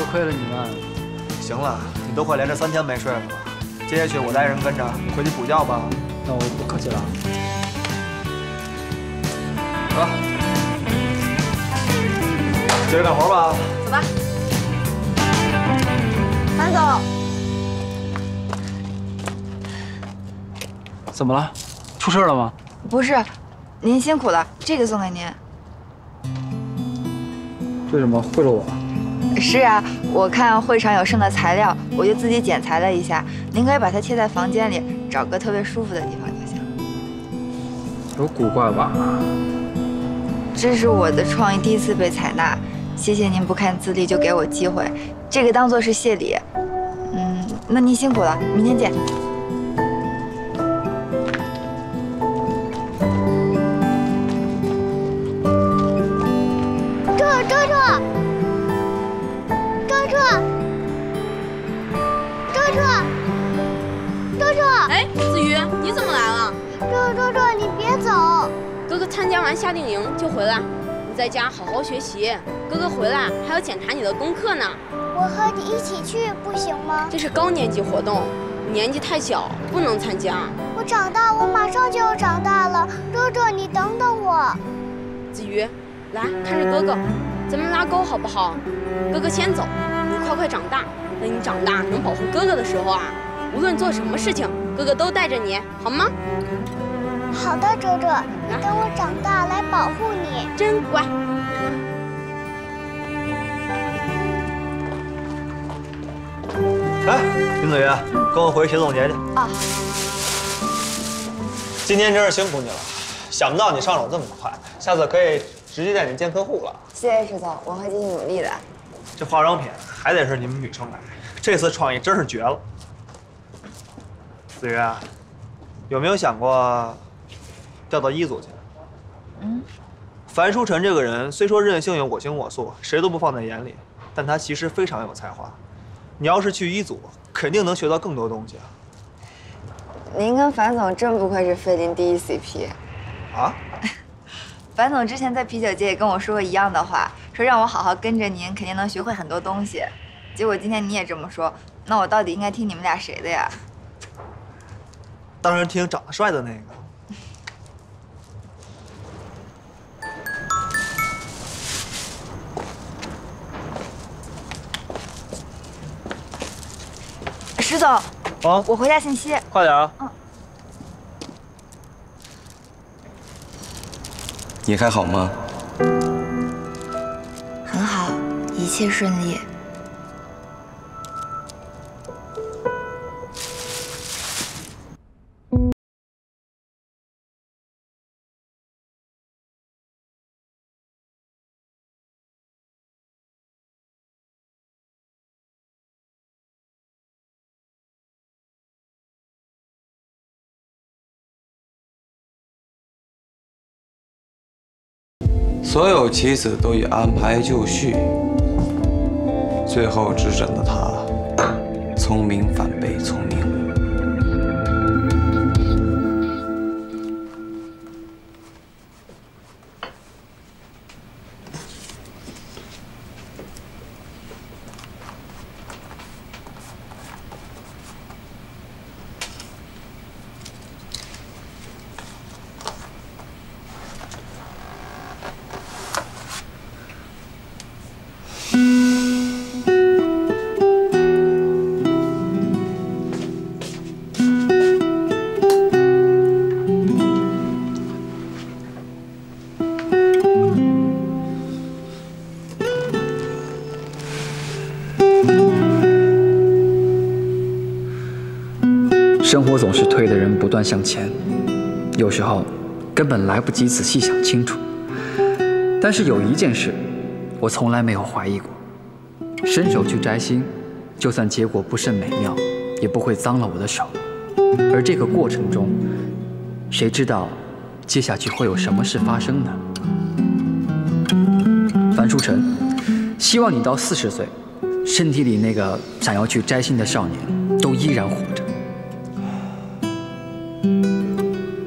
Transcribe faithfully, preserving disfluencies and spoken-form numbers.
亏了你们。 行了，你都快连着三天没睡了吧？接下去我带人跟着，你回去补觉吧。 那我不客气了。 走，接着干活吧。 走吧。樊总， 怎么了？出事了吗？ 不是，您辛苦了，这个送给您。 为什么贿赂我？ 是啊，我看会场有剩的材料，我就自己剪裁了一下。您可以把它贴在房间里，找个特别舒服的地方就行。 有古怪吧？ 这是我的创意第一次被采纳，谢谢您不看资历就给我机会，这个当做是谢礼。嗯，那您辛苦了，明天见。 这这这。 哎，子瑜，你怎么来了？ 这这这，你别走！ 哥哥参加完夏令营就回来，你在家好好学习。哥哥回来还要检查你的功课呢。 我和你一起去不行吗？ 这是高年级活动，你年纪太小，不能参加。 我长大，我马上就要长大了。周周，你等等我。 子瑜，来看着哥哥，咱们拉钩好不好？哥哥先走，你快快长大。等你长大能保护哥哥的时候啊，无论做什么事情，哥哥都带着你，好吗？ 好的，周周，你等我长大来保护你。 真乖。 来，林子瑜，跟我回去写总结去。 啊。 今天真是辛苦你了，想不到你上手这么快，下次可以直接带你见客户了。 谢谢石总，我会继续努力的。 这化妆品还得是你们女生来，这次创意真是绝了。子瑜，有没有想过调到一组去？ 嗯， 樊书晨这个人虽说任性又我行我素，谁都不放在眼里，但他其实非常有才华。你要是去一组，肯定能学到更多东西啊。 您跟樊总真不愧是菲林第一 C P。 啊？ 樊总之前在啤酒节也跟我说过一样的话，说让我好好跟着您，肯定能学会很多东西。结果今天你也这么说，那我到底应该听你们俩谁的呀？ 当然听长得帅的那个。 石总， 啊， 我回家信息。 快点啊！ 嗯。 你还好吗？ 很好，一切顺利。 所有棋子都已安排就绪，最后只整的他聪明反被聪明误。 生活总是推着人不断向前，有时候根本来不及仔细想清楚。但是有一件事，我从来没有怀疑过：伸手去摘星，就算结果不甚美妙，也不会脏了我的手。而这个过程中，谁知道接下去会有什么事发生呢？樊书晨，希望你到四十岁，身体里那个想要去摘星的少年都依然活着。